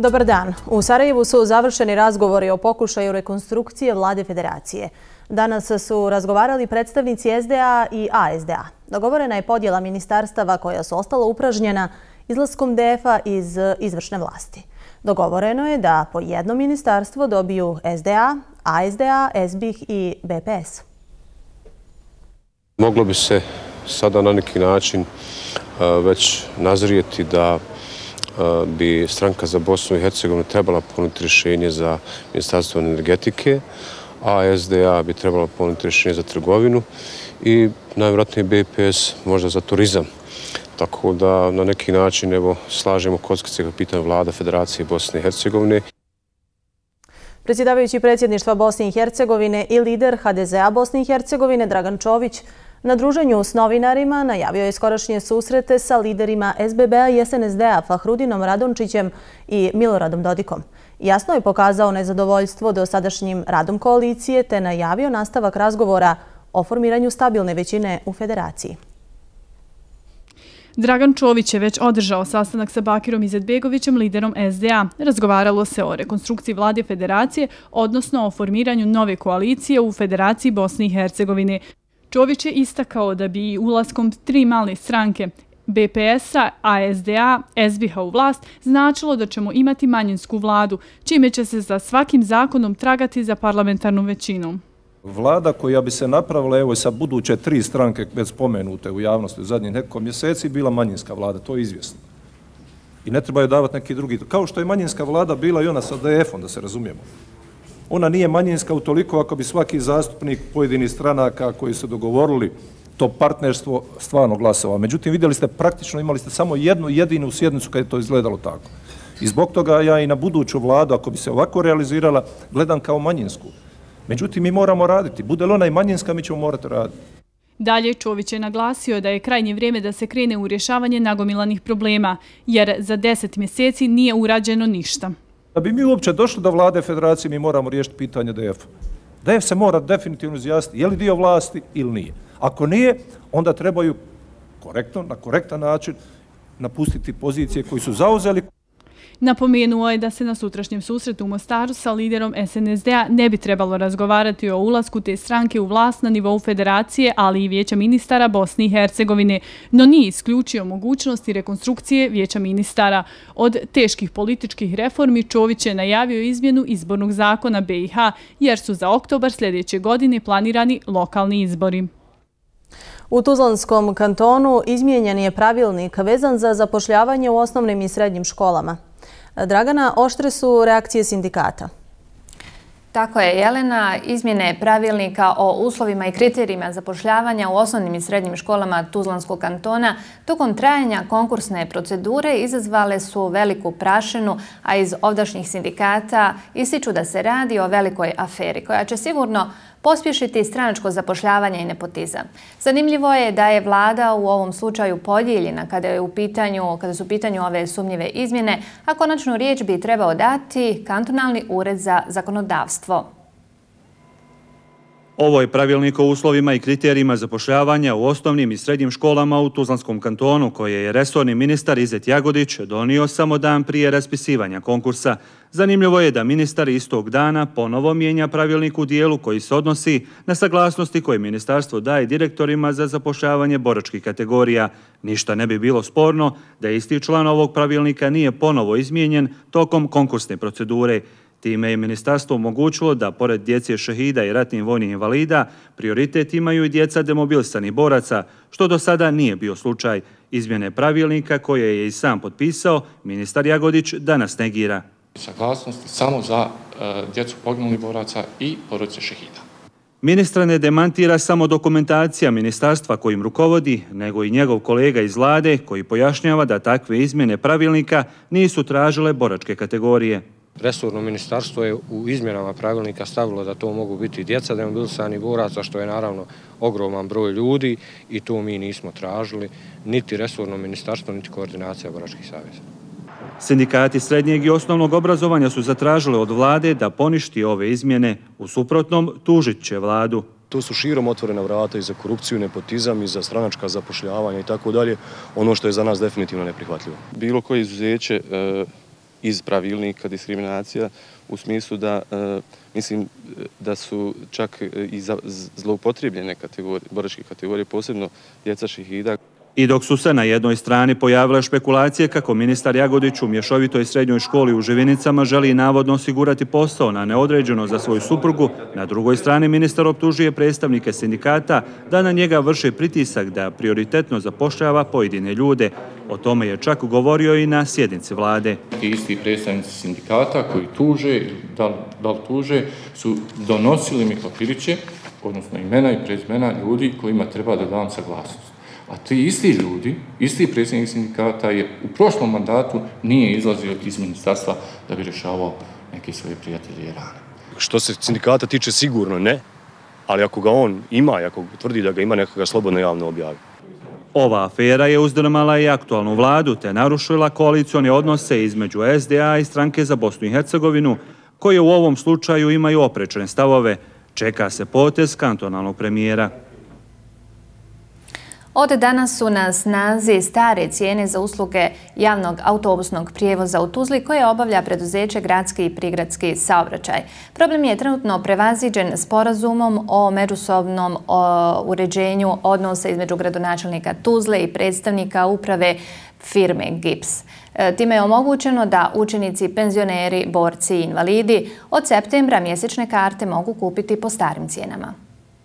Dobar dan. U Sarajevu su završeni razgovori o pokušaju rekonstrukcije vlade federacije. Danas su razgovarali predstavnici SDA i ASDA. Dogovorena je podjela ministarstava koja su ostala upražnjena izlaskom DF-a iz izvršne vlasti. Dogovoreno je da po jedno ministarstvo dobiju SDA, ASDA, SBIH i BPS. Moglo bi se sada na neki način već nazrijeti da bi stranka za Bosnu i Hercegovinu trebala ponuditi rješenje za ministarstvo energetike, a SDA bi trebala ponuditi rješenje za trgovinu i najvjerojatnije BPS možda za turizam. Tako da na neki način slažemo kockice kako pitanje vlada Federacije Bosne i Hercegovine. Predsjedavajući predsjedništva Bosne i Hercegovine i lider HDZ-a Bosne i Hercegovine Dragan Čović na druženju s novinarima najavio je skorašnje susrete sa liderima SBB-a i SNSD-a Fahrudinom Radončićem i Miloradom Dodikom. Jasno je pokazao nezadovoljstvo dosadašnjim radom koalicije te najavio nastavak razgovora o formiranju stabilne većine u federaciji. Dragan Čović je već održao sastanak sa Bakirom Izetbegovićem, liderom SDA. Razgovaralo se o rekonstrukciji vlade federacije, odnosno o formiranju nove koalicije u Federaciji Bosne i Hercegovine. Čović je istakao da bi ulaskom tri male stranke BPS-a, ASDA, SBIH-a u vlast značilo da ćemo imati manjinsku vladu, čime će se za svakim zakonom tragati za parlamentarnu većinu. Vlada koja bi se napravila, evo sa buduće tri stranke već spomenute u javnosti u zadnjih nekoliko mjeseci, bila manjinska vlada, to je izvjesno. I ne treba joj davati neki drugi. Kao što je manjinska vlada bila i ona sa DF-om, da se razumijemo. Ona nije manjinska utoliko ako bi svaki zastupnik pojedinih stranaka koji su dogovorili to partnerstvo stvarno glasovao. Međutim, vidjeli ste praktično, imali ste samo jednu jedinu sjednicu kad je to izgledalo tako. I zbog toga ja i na buduću vladu, ako bi se ovako realizirala, gledam kao manjinsku. Međutim, mi moramo raditi. Bude li ona i manjinska, mi ćemo morati raditi. Dalje, Čović je naglasio da je krajnje vrijeme da se krene u rješavanje nagomilanih problema, jer za 10 mjeseci nije urađeno ništa. Da bi mi uopće došli do vlade federacije, mi moramo riješiti pitanje DF-a. DF se mora definitivno izjasniti je li dio vlasti ili nije. Ako nije, onda trebaju na korektan način napustiti pozicije koji su zauzeli. Napomenuo je da se na sutrašnjem susretu u Mostaru sa liderom SNSD-a ne bi trebalo razgovarati o ulasku te stranke u vlast na nivou federacije, ali i Vijeća ministara Bosne i Hercegovine, no nije isključio mogućnosti rekonstrukcije Vijeća ministara. Od teških političkih reformi Čović je najavio izmjenu izbornog zakona BiH, jer su za oktobar sljedeće godine planirani lokalni izbori. U Tuzlanskom kantonu izmijenjen je pravilnik vezan za zapošljavanje u osnovnim i srednjim školama. Dragana, oštre su reakcije sindikata. Tako je, Jelena. Izmjene pravilnika o uslovima i kriterijima zapošljavanja u osnovnim i srednjim školama Tuzlanskog kantona tokom trajanja konkursne procedure izazvale su veliku prašinu, a iz ovdašnjih sindikata ističu da se radi o velikoj aferi koja će sigurno pospješiti stranačko zapošljavanje i nepotizam. Zanimljivo je da je vlada u ovom slučaju podijeljena kada su u pitanju ove sumnjive izmjene, a konačnu riječ bi trebao dati Kantonalni ured za zakonodavstvo. Ovo je pravilnik o uslovima i kriterijima zapošljavanja u osnovnim i srednjim školama u Tuzlanskom kantonu koje je resorni ministar Izet Jagodić donio samo dan prije raspisivanja konkursa. Zanimljivo je da ministar istog dana ponovo mijenja pravilnik u dijelu koji se odnosi na saglasnosti koje ministarstvo daje direktorima za zapošljavanje boračkih kategorija. Ništa ne bi bilo sporno da isti član ovog pravilnika nije ponovo izmijenjen tokom konkursne procedure. Time je ministarstvo omogućilo da, pored djece šehida i ratnih vojnih invalida, prioritet imaju i djeca demobilisanih boraca, što do sada nije bio slučaj. Izmjene pravilnika koje je i sam potpisao, ministar Jagodić danas negira. Saglasnosti samo za djecu poginulih boraca i porodice šehida. Ministra ne demantira samo dokumentacija ministarstva kojim rukovodi, nego i njegov kolega iz vlade koji pojašnjava da takve izmjene pravilnika nisu tražile boračke kategorije. Resorno ministarstvo je u izmjenama pravilnika stavilo da to mogu biti djeca demobilisanih boraca, što je naravno ogroman broj ljudi i to mi nismo tražili, niti resorno ministarstvo, niti koordinacija boračkih saveza. Sindikati srednjeg i osnovnog obrazovanja su zatražili od vlade da poništi ove izmjene. U suprotnom, tužit će vladu. To su širom otvorena vrata i za korupciju, nepotizam i za stranačka zapošljavanja i tako dalje, ono što je za nas definitivno neprihvatljivo. Bilo koje izuzeće iz pravilnika diskriminacija u smislu da mislim da su čak i zloupotrijebljene boračke kategorije, posebno djeca šehida. I dok su se na jednoj strani pojavile špekulacije kako ministar Jagodić u mješovitoj srednjoj školi u Živinicama želi navodno osigurati posao na neodređeno za svoju suprugu, na drugoj strani ministar optužuje predstavnike sindikata da na njega vrše pritisak da prioritetno zapošljava pojedine ljude. O tome je čak govorio i na sjednici vlade. Ti isti predstavnici sindikata koji tuže, da li tuže, su donosili mi papiriće, odnosno imena i prezimena ljudi kojima treba da dam saglasnost. A ti isti ljudi, isti predsjednik sindikata je u prošlom mandatu nije izlazio iz ministarstva da bi rješavao neke svoje prijatelje i rane. Što se sindikata tiče, sigurno ne, ali ako ga on ima, ako tvrdi da ga ima, neka ga slobodno javno objavi. Ova afera je uzdrmala i aktualnu vladu te narušila koalicione odnose između SDA i Stranke za Bosnu i Hercegovinu, koje u ovom slučaju imaju oprečne stavove. Čeka se potez kantonalnog premijera. Od danas su na snazi stare cijene za usluge javnog autobusnog prijevoza u Tuzli koje obavlja preduzeće Gradski i prigradski saobraćaj. Problem je trenutno prevaziđen sporazumom o međusobnom uređenju odnosa između gradonačelnika Tuzle i predstavnika uprave firme GIPS. Time je omogućeno da učenici, penzioneri, borci i invalidi od septembra mjesečne karte mogu kupiti po starim cijenama.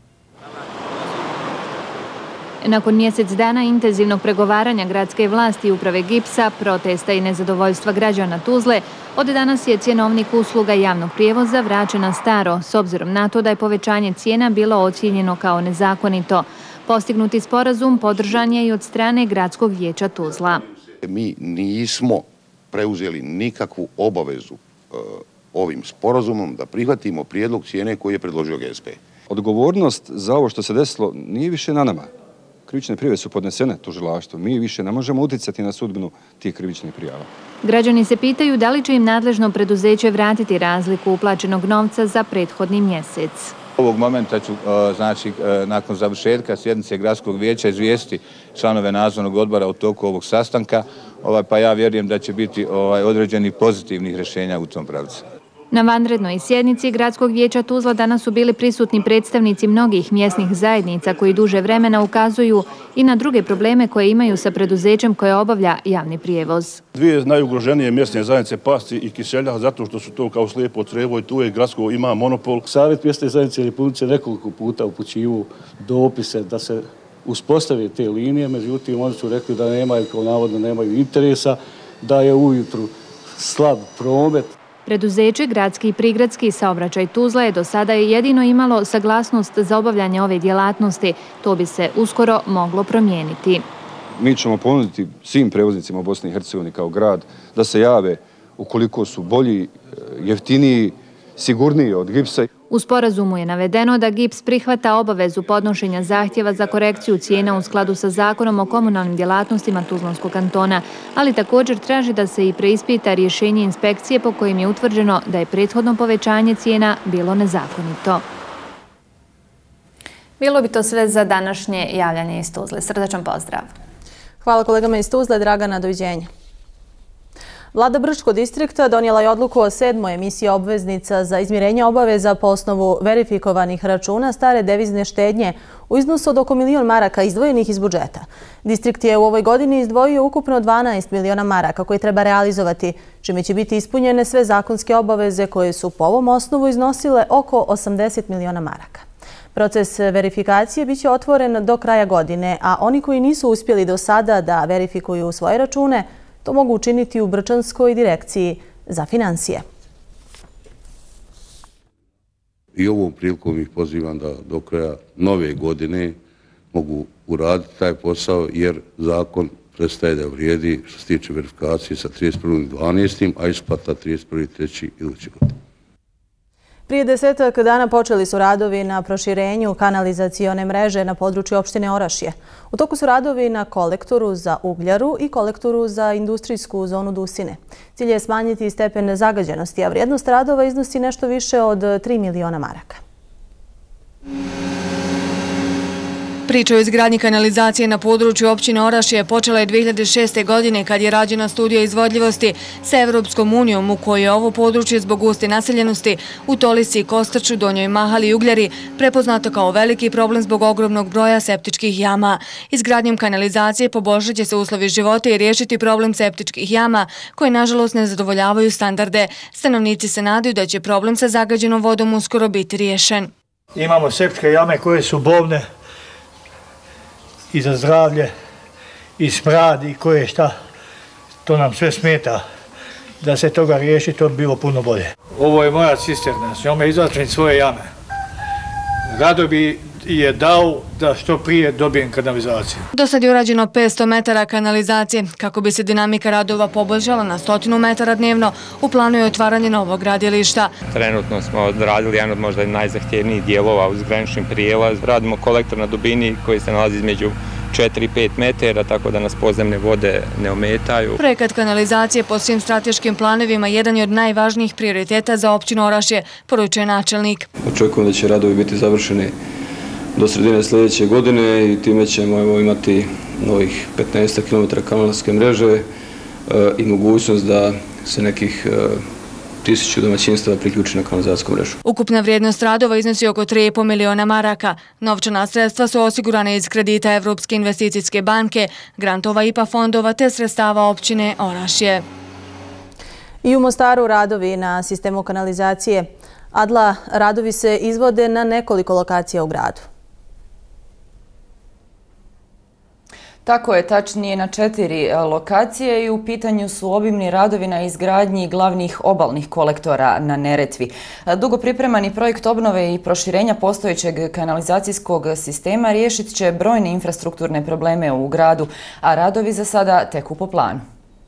Nakon mjesec dana intenzivnog pregovaranja gradske vlasti i uprave GIPS-a, protesta i nezadovoljstva građana Tuzle, od danas je cjenovnik usluga javnog prijevoza vraćen na staro, s obzirom na to da je povećanje cijena bilo ocijenjeno kao nezakonito. Postignuti sporazum podržan je i od strane Gradskog vijeća Tuzla. Mi nismo preuzeli nikakvu obavezu ovim sporazumom da prihvatimo prijedlog cijene koji je predložio GSP. Odgovornost za ovo što se desilo nije više na nama. Krivične prijave su podnesene tužilaštvu. Mi više ne možemo utjecati na sudbinu tih krivičnih prijava. Građani se pitaju da li će im nadležno preduzeće vratiti razliku uplaćenog novca za prethodni mjesec. Ovog momenta ću, znači, nakon završetka sjednice Gradskog vijeća izvijestiti članove nadzornog odbora u toku ovog sastanka, pa ja vjerujem da će biti određenih pozitivnih rješenja u tom pravcu. Na vanrednoj sjednici Gradskog vijeća Tuzla danas su bili prisutni predstavnici mnogih mjesnih zajednica koji duže vremena ukazuju i na druge probleme koje imaju sa preduzećem koje obavlja javni prijevoz. Dvije najugroženije mjesne zajednice, Pasci i Kiselja, zato što su to kao slijepo crevo i tu je Gradsko ima monopol. Savjet mjesne zajednice Repunice nekoliko puta upućivu dopise da se uspostave te linije, međutim oni su rekli da nemaju, kao navodno nemaju interesa, da je ujutru slab promet. Preduzeće Gradski i prigradski saobraćaj Tuzla je do sada jedino imalo saglasnost za obavljanje ove djelatnosti. To bi se uskoro moglo promijeniti. Mi ćemo ponuditi svim prevoznicima u Bosni i Hercegovini kao grad da se jave ukoliko su bolji, jeftiniji, sigurniji od GIPS-a. U sporazumu je navedeno da GIPS prihvata obavezu podnošenja zahtjeva za korekciju cijena u skladu sa Zakonom o komunalnim djelatnostima Tuzlanskog kantona, ali također traži da se i preispita rješenje inspekcije po kojim je utvrđeno da je prethodno povećanje cijena bilo nezakonito. Bilo bi to sve za današnje javljanje iz Tuzle. Srdačan pozdrav. Hvala kolegama iz Tuzle. Dragana, doviđenja. Vlada Brčkog distrikta donijela je odluku o 7. emisiji obveznica za izmirenje obaveza po osnovu verifikovanih računa stare devizne štednje u iznosu od oko 1 milion maraka izdvojenih iz budžeta. Distrikt je u ovoj godini izdvojio ukupno 12 miliona maraka koje treba realizovati, čime će biti ispunjene sve zakonske obaveze koje su po ovom osnovu iznosile oko 80 miliona maraka. Proces verifikacije biće otvoren do kraja godine, a oni koji nisu uspjeli do sada da verifikuju svoje račune, to mogu učiniti u Brčanskoj direkciji za financije. I ovom prilikom ih pozivam da do kraja nove godine mogu uraditi taj posao jer zakon prestaje da vrijedi što se tiče verifikacije sa 31.12. a isplata 31.3. iduće godine. Prije 10 dana počeli su radovi na proširenju kanalizacione mreže na području opštine Orašje. U toku su radovi na kolektoru za Ugljaru i kolektoru za industrijsku zonu Dusine. Cilj je smanjiti stepen zagađenosti, a vrijednost radova iznosi nešto više od 3 miliona maraka. Priča o izgradnji kanalizacije na području općine Orašje počela je 2006. godine kad je rađena studija izvodljivosti sa Evropskom unijom u kojoj je ovo područje zbog guste naseljenosti u Tolisi, Kostrču, Donjoj Mahali i Ugljari prepoznato kao veliki problem zbog ogromnog broja septičkih jama. Izgradnjom kanalizacije poboljšat će se uslovi života i riješiti problem septičkih jama koje nažalost ne zadovoljavaju standarde. Stanovnici se nadaju da će problem sa zagađenom vodom uskoro biti riješen. Imamo septičke jame koje su bolne i za zdravlje, i smrad, i koje šta. To nam sve smeta. Da se toga riješi, to bi bilo puno bolje. Ovo je moja cisterna, s njome izvlačim svoje jame. Rado bi je dao da što prije dobijem kanalizaciju. Do sad je urađeno 500 metara kanalizacije. Kako bi se dinamika radova poboljšala na 100 metara dnevno, u planu je otvaranje novog gradilišta. Trenutno smo odradili jedan od možda najzahtjevnijih dijelova uz granični prijelaz. Radimo kolektor na dubini koji se nalazi između 4 i 5 metara, tako da nas podzemne vode ne ometaju. Projekat kanalizacije po svim strateškim planovima jedan je od najvažnijih prioriteta za općinu Orašje, poručuje načelnik. Očekujem da će radovi biti završeni do sredine sljedeće godine i time ćemo imati novih 15 km kanalske mreže i mogućnost da se nekih 1000 domaćinstava priključi na kanalizacijsku mrežu. Ukupna vrijednost radova iznosi oko 3,5 miliona maraka. Novčana sredstva su osigurane iz kredita Evropske investicijske banke, grantova IPA fondova te sredstava općine Orašje. I u Mostaru radovi na sistemu kanalizacije. Adla, radovi se izvode na nekoliko lokacija u gradu. Tako je, tačnije na 4 lokacije i u pitanju su obimni radovi na izgradnji glavnih obalnih kolektora na Neretvi. Dugo pripremani projekt obnove i proširenja postojećeg kanalizacijskog sistema riješit će brojne infrastrukturne probleme u gradu, a radovi za sada teku po planu.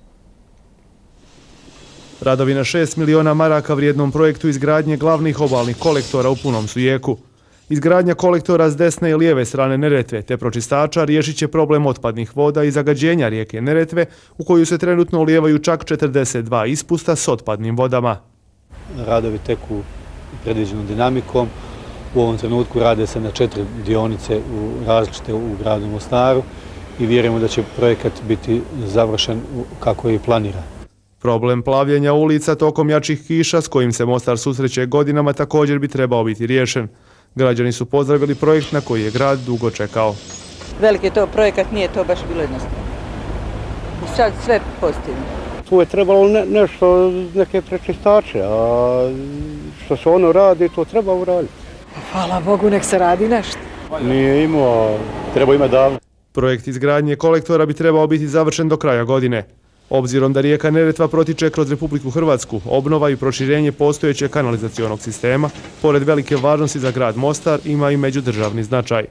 Radovi na 6 miliona maraka vrijednom projektu izgradnje glavnih obalnih kolektora u punom su jeku. Izgradnja kolektora s desne i lijeve strane Neretve te pročistača riješit će problem otpadnih voda i zagađenja rijeke Neretve u koju se trenutno ulijevaju čak 42 ispusta s otpadnim vodama. Radovi teku predviđenom dinamikom. U ovom trenutku rade se na 4 dionice različite u gradu Mostaru i vjerujemo da će projekat biti završen kako je i planiran. Problem plavljenja ulica tokom jačih kiša s kojim se Mostar susreće godinama također bi trebao biti riješen. Građani su pozdravili projekt na koji je grad dugo čekao. Veliki je to projekat, nije to baš bilo jednostavno. I sad sve pozitivno. Tu je trebalo nešto, neke prečistače, a što se ono radi, to treba uraditi. Hvala Bogu, nek se radi nešto. Nije imao, treba imati davno. Projekt izgradnje kolektora bi trebao biti završen do kraja godine. Obzirom da rijeka Neretva protiče kroz Republiku Hrvatsku, obnova i proširenje postojećeg kanalizacionog sistema, pored velike važnosti za grad Mostar, ima i međudržavni značaj.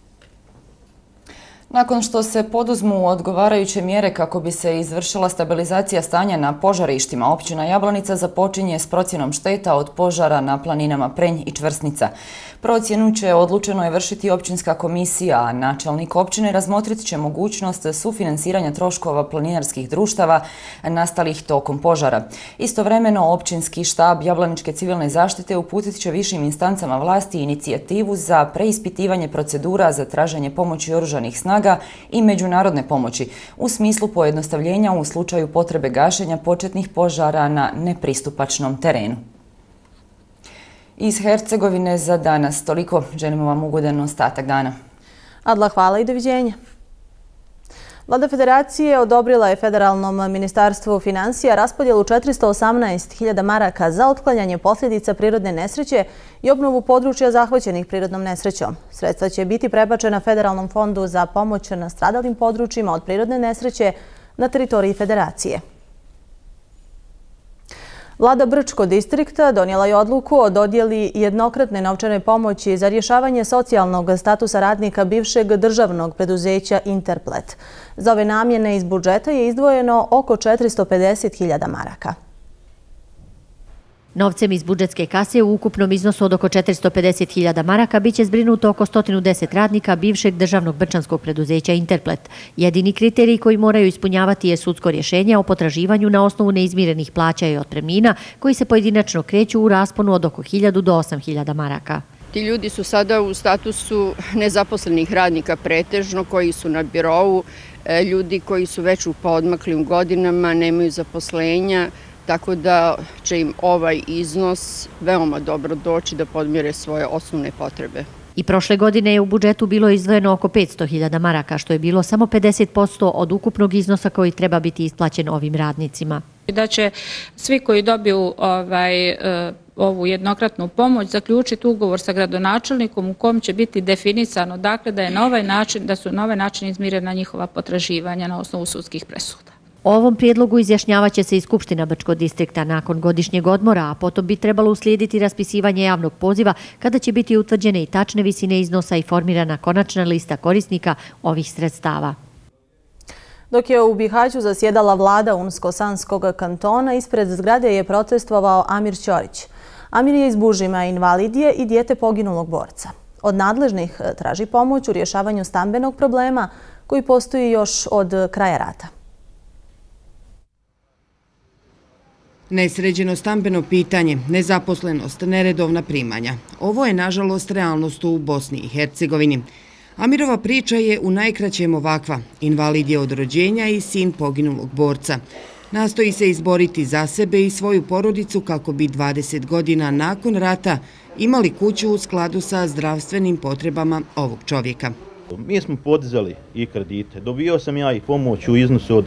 Nakon što se poduzmu odgovarajuće mjere kako bi se izvršila stabilizacija stanja na požarištima, općina Jablanica započinje s procjenom šteta od požara na planinama Prenj i Čvrsnica. Procjenu će odlučeno je vršiti općinska komisija, a načelnik općine razmotrit će mogućnost sufinansiranja troškova planinarskih društava nastalih tokom požara. Istovremeno, općinski štab Jablaničke civilne zaštite uputit će višim instancama vlasti inicijativu za preispitivanje procedura za traženje pomoći oružanih snaga i međunarodne pomoći u smislu pojednostavljenja u slučaju potrebe gašenja početnih požara na nepristupačnom terenu. Iz Hercegovine za danas toliko. Želimo vam ugodan ostatak dana. Adla, hvala i doviđenja. Vlada Federacije odobrila je Federalnom ministarstvu financija raspodjelu 418.000 maraka za otklanjanje posljedica prirodne nesreće i obnovu područja zahvaćenih prirodnom nesrećom. Sredstva će biti prebačena Federalnom fondu za pomoć nastradalim područjima od prirodne nesreće na teritoriji Federacije. Vlada Brčko distrikta donijela je odluku o dodjeli jednokratne novčane pomoći za rješavanje socijalnog statusa radnika bivšeg državnog preduzeća Interplet. Za ove namjene iz budžeta je izdvojeno oko 450.000 maraka. Novcem iz budžetske kase u ukupnom iznosu od oko 450.000 maraka biće zbrinuto oko 110 radnika bivšeg državnog brčanskog preduzeća Interplet. Jedini kriterij koji moraju ispunjavati je sudsko rješenje o potraživanju na osnovu neizmirenih plaća i otpremnina koji se pojedinačno kreću u rasponu od oko 1.000 do 8.000 maraka. Ti ljudi su sada u statusu nezaposlenih radnika pretežno, koji su na birou, ljudi koji su već u poodmaklim godinama, nemaju zaposlenja, tako da će im ovaj iznos veoma dobro doći da podmire svoje osnovne potrebe. I prošle godine je u budžetu bilo izdvojeno oko 500.000 maraka, što je bilo samo 50% od ukupnog iznosa koji treba biti isplaćen ovim radnicima. Da će svi koji dobiju ovu jednokratnu pomoć zaključiti ugovor sa gradonačelnikom u kom će biti definisano dakle da su na ovaj način izmirena njihova potraživanja na osnovu sudskih presuda. O ovom prijedlogu izjašnjavaće se i Skupština Brčkog distrikta nakon godišnjeg odmora, a potom bi trebalo uslijediti raspisivanje javnog poziva kada će biti utvrđene i tačne visine iznosa i formirana konačna lista korisnika ovih sredstava. Dok je u Bihaću zasjedala vlada Unsko-Sanskog kantona, ispred zgrade je protestovao Amir Ćorić. Amir je iz Bužima, invalid je i dijete poginulog borca. Od nadležnih traži pomoć u rješavanju stambenog problema koji postoji još od kraja rata. Nesređeno stambeno pitanje, nezaposlenost, neredovna primanja. Ovo je, nažalost, realnost u Bosni i Hercegovini. Amirova priča je u najkraćem ovakva. Invalid je od rođenja i sin poginulog borca. Nastoji se izboriti za sebe i svoju porodicu kako bi 20 godina nakon rata imali kuću u skladu sa zdravstvenim potrebama ovog čovjeka. Mi smo podizali i kredite. Dobio sam ja i pomoć u iznosu od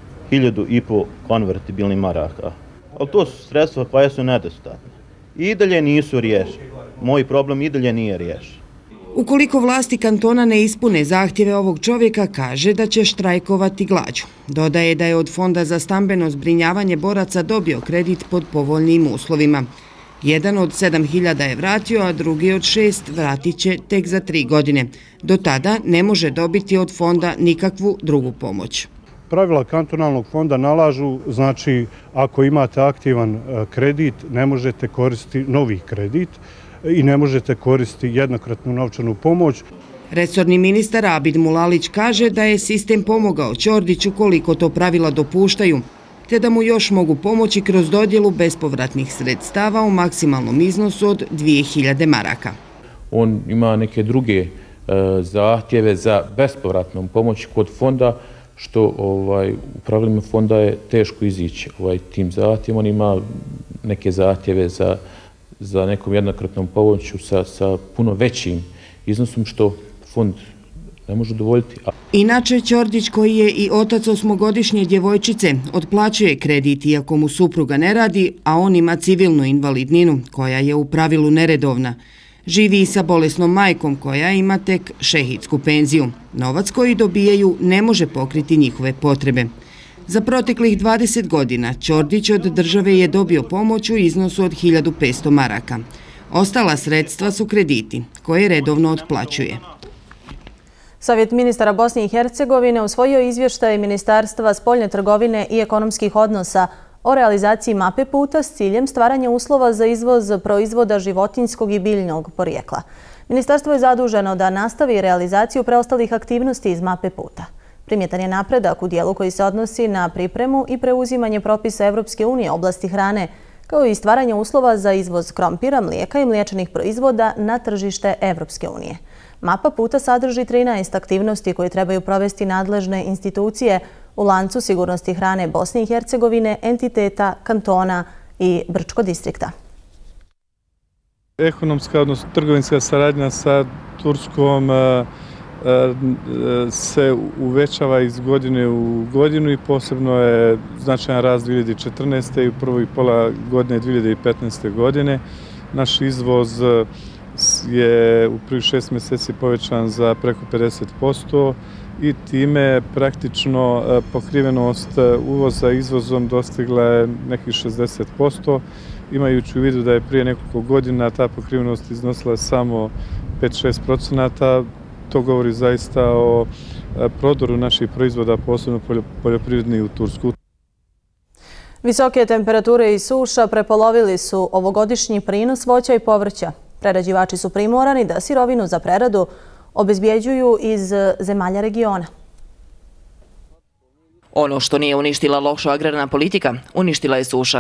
1.500 konvertibilnih maraka. Ali to su sredstva koja su nedostatne. I dalje nisu riješeni. Moj problem i dalje nije riješen. Ukoliko vlasti kantona ne ispune zahtjeve ovog čovjeka, kaže da će štrajkovati glađu. Dodaje da je od Fonda za stambeno zbrinjavanje boraca dobio kredit pod povoljnim uslovima. Jedan od 7.000 je vratio, a drugi od 6 vratit će tek za 3 godine. Do tada ne može dobiti od fonda nikakvu drugu pomoć. Pravila kantonalnog fonda nalažu, znači ako imate aktivan kredit, ne možete koristiti novi kredit i ne možete koristiti jednokratnu novčanu pomoć. Resorni ministar Abid Mulalić kaže da je sistem pomogao Ćordiću koliko to pravila dopuštaju, te da mu još mogu pomoći kroz dodjelu bespovratnih sredstava u maksimalnom iznosu od 2.000 maraka. On ima neke druge zahtjeve za bespovratnom pomoći kod fonda, što u pravilima fonda je teško izići tim zahtjevom. On ima neke zahtjeve za nekom jednokratnom pomoću sa puno većim iznosom, što fond ne može dovoljiti. Inače, Ćordić, koji je i otac 8-godišnje djevojčice, otplaćuje kredit iako mu supruga ne radi, a on ima civilnu invalidninu, koja je u pravilu neredovna. Živi i sa bolesnom majkom koja ima tek šehidsku penziju. Novac koji dobijaju ne može pokriti njihove potrebe. Za proteklih 20 godina Ćordić od države je dobio pomoć u iznosu od 1.500 maraka. Ostala sredstva su krediti koje redovno otplaćuje. Savjet ministara Bosne i Hercegovine usvojio izvještaj Ministarstva spoljne trgovine i ekonomskih odnosa o realizaciji mape puta s ciljem stvaranja uslova za izvoz proizvoda životinjskog i biljnog porijekla. Ministarstvo je zaduženo da nastavi realizaciju preostalih aktivnosti iz mape puta. Primjetan je napredak u dijelu koji se odnosi na pripremu i preuzimanje propisa Evropske unije oblasti hrane, kao i stvaranje uslova za izvoz krompira, mlijeka i mliječnih proizvoda na tržište Evropske unije. Mapa puta sadrži 13 aktivnosti koje trebaju provesti nadležne institucije u lancu sigurnosti hrane Bosne i Hercegovine, entiteta, kantona i Brčkog distrikta. Ekonomska, odnosno trgovinska saradnja sa Turskom se uvećava iz godine u godinu i posebno je značajan rast 2014. i u prvoj pola godine 2015. godine. Naš izvoz je u prvih 6 mjeseci povećan za preko 50% i time praktično pokrivenost uvoza izvozom dostigla je nekih 60%, imajući u vidu da je prije nekoliko godina ta pokrivenost iznosila samo 5-6%. To govori zaista o prodoru naših proizvoda, posebno poljoprivrednih u Tursku. Visoke temperature i suša prepolovili su ovogodišnji prinos voća i povrća. Prerađivači su primorani da sirovinu za preradu obezbjeđuju iz zemalja regiona. Ono što nije uništila loša agrarna politika, uništila je suša.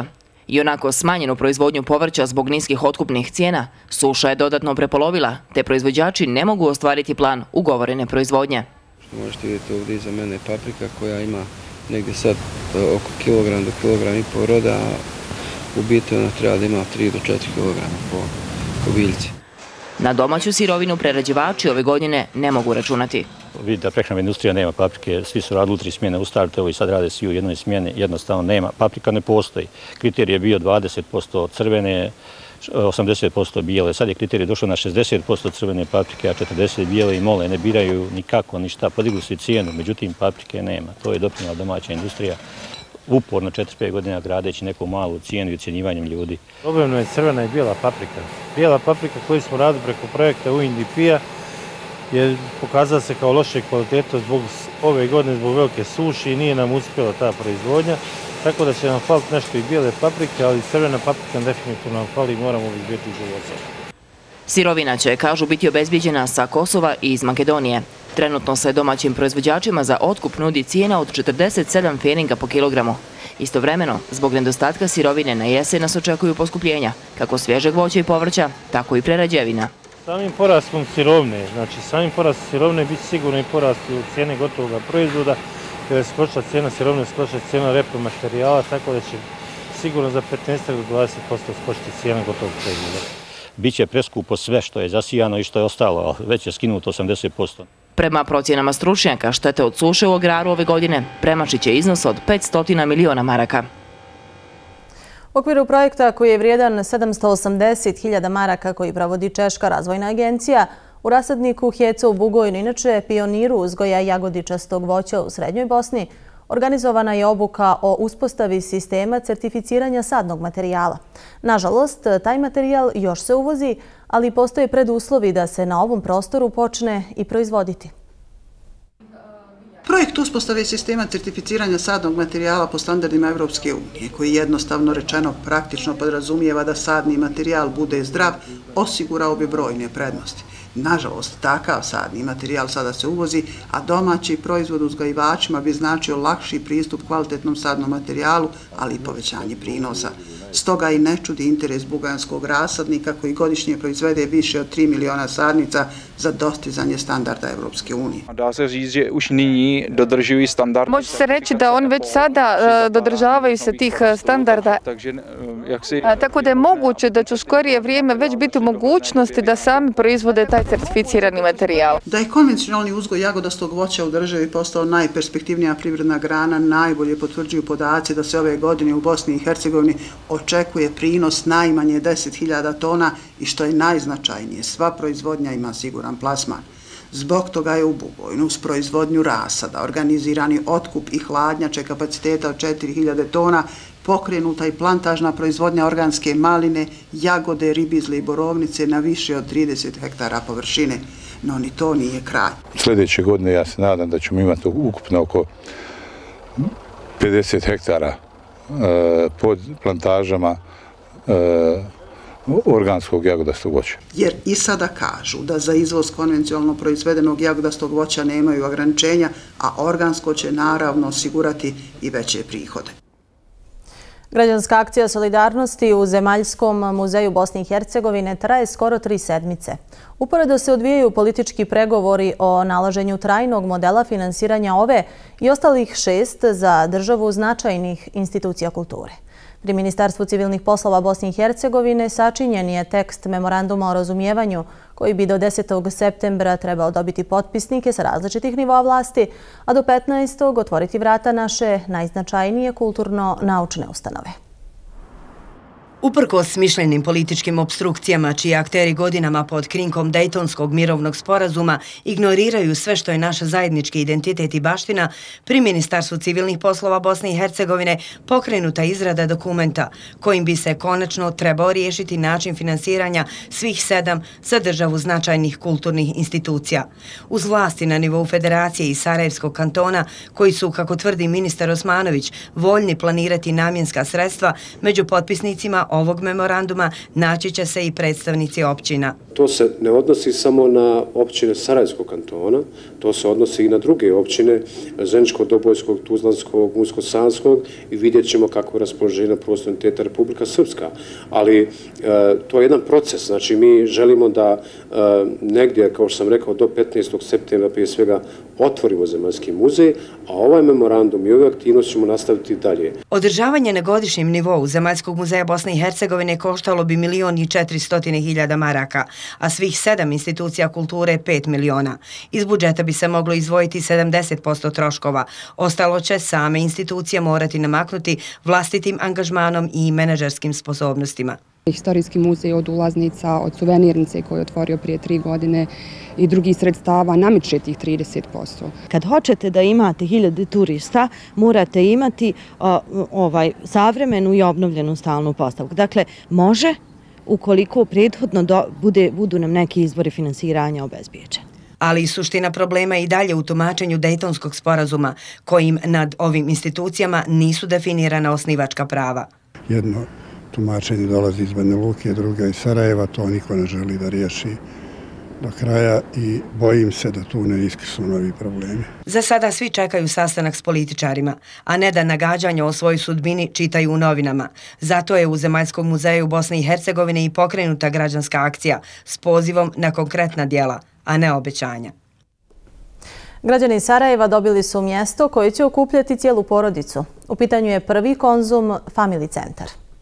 I onako smanjenu proizvodnju povrća zbog niskih otkupnih cijena, suša je dodatno prepolovila, te proizvođači ne mogu ostvariti plan ugovorene proizvodnje. Možete vidjeti ovdje iza mene paprika koja ima negdje sad oko kilogram do kilogram i pol roda, a u biti ona treba da ima 3 do 4 kilograma po biljci. Na domaću sirovinu prerađivači ove godine ne mogu računati. Vidite da prehrambena industrija nema paprike, svi su radili 3 smjene u startu, evo i sad rade svi u jednoj smjeni, jednostavno nema. Paprika ne postoji. Kriterij je bio 20% crvene, 80% bijele. Sad je kriterij došao na 60% crvene paprike, a 40% bijele i mole. Ne biraju nikako ništa, podigli su i cijenu, međutim paprike nema. To je doprinijela domaća industrija uporno 4-5 godina gradeći neku malu cijenu i ocjenjivanjem ljudi. Problem je crvena i bijela paprika. Bijela paprika koju smo radili preko projekta UNDP-a je pokazala se kao loše kvaliteta zbog ove godine, zbog velike suši i nije nam uspjela ta proizvodnja. Tako da će nam faliti nešto i bijele paprike, ali crvena paprika definitivno nam fali i moramo obezbijeti uvoza. Sirovina će, kažu, biti obezbijeđena sa Kosova i iz Makedonije. Trenutno se domaćim proizvođačima za otkup nudi cijena od 47 pfeninga po kilogramu. Istovremeno, zbog nedostatka sirovine na jesen nas očekuju poskupljenja, kako svježeg voća i povrća, tako i prerađevina. Samim porastom sirovine, biti sigurno i porast u cijene gotovog proizvoda, kada je skočila cijena sirovine, skočila cijena repromaterijala, tako da će sigurno za 15 do 20% skočiti cijena gotovog proizvoda. Biće preskupo sve što je zasijano i što je ostalo, već je skinuto 80%. Prema procjenama stručnjaka, štete od suše u agraru ove godine premašit će iznos od 500 miliona maraka. U okviru projekta koji je vrijedan 780.000 maraka koji provodi Češka razvojna agencija, u rasadniku Heca u Bugojnu, inače pioniru uzgoja jagodičastog voća u Srednjoj Bosni, organizovana je obuka o uspostavi sistema certificiranja sadnog materijala. Nažalost, taj materijal još se uvozi, ali postoje preduslovi da se na ovom prostoru počne i proizvoditi. Projekt uspostave sistema certificiranja sadnog materijala po standardima Evropske unije, koji jednostavno rečeno praktično podrazumijeva da sadni materijal bude zdrav, osigurao bi brojne prednosti. Nažalost, takav sadni materijal sada se uvozi, a domaći proizvod uzgajivačima bi značio lakši pristup kvalitetnom sadnom materijalu, ali i povećanje prinosa. Stoga i ne čudi interes buganskog rasadnika koji godišnje proizvede više od 3 miliona sadnica za dostizanje standarda Evropske unije. Može se reći da oni već sada dodržavaju se tih standarda, tako da je moguće da će u skorije vrijeme već biti u mogućnosti da sami proizvode taj certificirani materijal. Da je konvencionalni uzgoj jagodastog voća u državi postao najperspektivnija privredna grana, najbolje potvrđuju podaci da se ove godine u Bosni i Hercegovini očekuje prinos najmanje 10.000 tona i što je najznačajnije, sva proizvodnja ima siguran plasman. Zbog toga je u Bugojnu uz proizvodnju rasada organizirani otkup i hladnjače kapaciteta od 4.000 tona, pokrenuta i plantažna proizvodnja organske maline, jagode, ribizle i borovnice na više od 30 hektara površine. No ni to nije kraj. Sljedeće godine ja se nadam da ćemo imati ukupno oko 50 hektara pod plantažama organskog jagodastog voća. Jer i sada kažu da za izvoz konvencionalno proizvedenog jagodastog voća nemaju ograničenja, a organsko će naravno osigurati i veće prihode. Građanska akcija solidarnosti u Zemaljskom muzeju Bosne i Hercegovine traje skoro 3 sedmice. Uporedo se odvijaju politički pregovori o nalaženju trajnog modela finansiranja ove i ostalih 6 za državu značajnih institucija kulture. Pri Ministarstvu civilnih poslova Bosne i Hercegovine sačinjen je tekst memoranduma o razumijevanju koji bi do 10. septembra trebao dobiti potpisnike sa različitih nivoa vlasti, a do 15. otvoriti vrata naše najznačajnije kulturno-naučne ustanove. Uprkos smišljenim političkim obstrukcijama, čiji akteri godinama pod krinkom Dejtonskog mirovnog sporazuma ignoriraju sve što je naš zajednički identitet i baština, pri Ministarstvu civilnih poslova Bosne i Hercegovine pokrenuta izrada dokumenta kojim bi se konačno trebao riješiti način finansiranja svih 7 za državu značajnih kulturnih institucija. Uz vlasti na nivou Federacije i Sarajevskog kantona, koji su, kako tvrdi ministar Osmanović, voljni planirati namjenska sredstva, među potpisnicima ovog memoranduma naći će se i predstavnici općina. To se ne odnosi samo na općine Sarajevskog kantona, to se odnosi i na druge općine Zeničkog, Dobojskog, Tuzlanskog, Unsko-Sanskog i vidjet ćemo kako je raspoloženje na prostoru entiteta Republika Srpska. Ali to je jedan proces, znači mi želimo da negdje, kao što sam rekao, do 15. septembra prije svega otvorimo Zemaljski muzej, a ovaj memorandum i ove aktivnosti ćemo nastaviti dalje. Održavanje na godišnjem nivou Zemaljskog muzeja Bosne i Hercegovine koštalo bi 1.400.000 maraka, a svih 7 institucija kulture 5 miliona. Iz budžeta bi se moglo izdvojiti 70% troškova. Ostalo će same institucije morati namaknuti vlastitim angažmanom i menadžerskim sposobnostima. Istorijski muzej od ulaznica, od suvenirnice koju je otvorio prije 3 godine i drugih sredstava namiče tih 30%. Kad hoćete da imate 1000 turista, morate imati savremenu i obnovljenu stalnu postavku. Dakle, može ukoliko prethodno budu nam neki izvori finansiranja obezbijeđeni. Ali suština problema je i dalje u tumačenju Dejtonskog sporazuma, kojim nad ovim institucijama nisu definirana osnivačka prava. Jedno tumačenje dolazi iz Banja Luke, druga iz Sarajeva, to niko ne želi da riješi do kraja i bojim se da tu ne iskrsnu novi problemi. Za sada svi čekaju sastanak s političarima, a ne da nagađanja o svojoj sudbini čitaju u novinama. Zato je u Zemaljskom muzeju Bosne i Hercegovine i pokrenuta građanska akcija s pozivom na konkretna djela, a ne obećanja. Građani Sarajeva dobili su mjesto koje će okupljati cijelu porodicu. U pitanju je prvi Konzum Family Centar.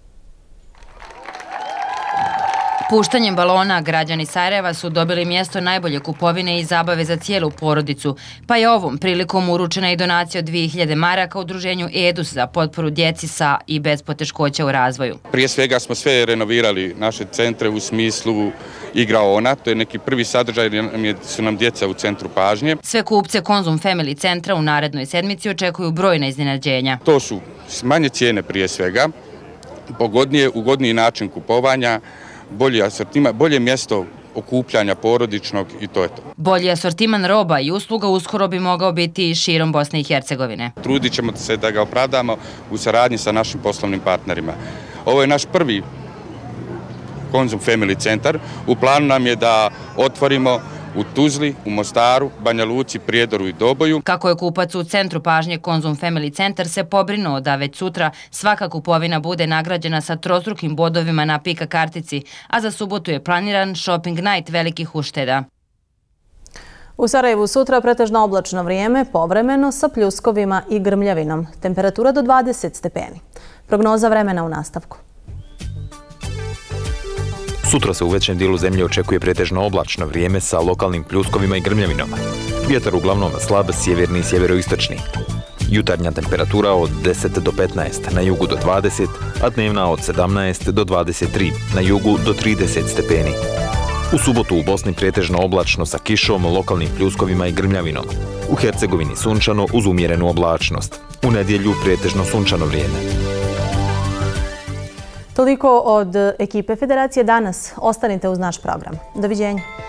Puštanjem balona građani Sarajeva su dobili mjesto najbolje kupovine i zabave za cijelu porodicu, pa je ovom prilikom uručena i donacija od 2000 maraka udruženju EDUS za potporu djeci sa i bez poteškoća u razvoju. Prije svega smo sve renovirali naše centre u smislu igraona, to je neki prvi sadržaj jer su nam djeca u centru pažnje. Sve kupce Konzum Family Centra u narednoj sedmici očekuju brojna iznenađenja. To su manje cijene prije svega, ugodniji način kupovanja, bolji asortiman, bolje mjesto okupljanja porodičnog i to je to. Bolji asortiman roba i usluga uskoro bi mogao biti širom Bosne i Hercegovine. Trudit ćemo se da ga opravdamo u saradnji sa našim poslovnim partnerima. Ovo je naš prvi Konzum Family Centar. U planu nam je da otvorimo u Tuzli, u Mostaru, Banja Luci, Prijedoru i Doboju. Kako je kupac u centru pažnje Konzum Family Centar se pobrinuo da već sutra svaka kupovina bude nagrađena sa trostrukim bodovima na Pika kartici, a za subotu je planiran shopping night velikih ušteda. U Sarajevu sutra pretežno oblačno vrijeme, povremeno sa pljuskovima i grmljavinom. Temperatura do 20 stepeni. Prognoza vremena u nastavku. Sutra se u većem dijelu zemlje očekuje pretežno oblačno vrijeme sa lokalnim pljuskovima i grmljavinom. Vjetar uglavnom slab sjeverni i sjeveroistočni. Jutarnja temperatura od 10 do 15, na jugu do 20, a dnevna od 17 do 23, na jugu do 30 stepeni. U subotu u Bosni pretežno oblačno sa kišom, lokalnim pljuskovima i grmljavinom. U Hercegovini sunčano uz umjerenu oblačnost. U nedjelju pretežno sunčano vrijeme. Toliko od ekipe Federacije danas. Ostanite uz naš program. Doviđenja.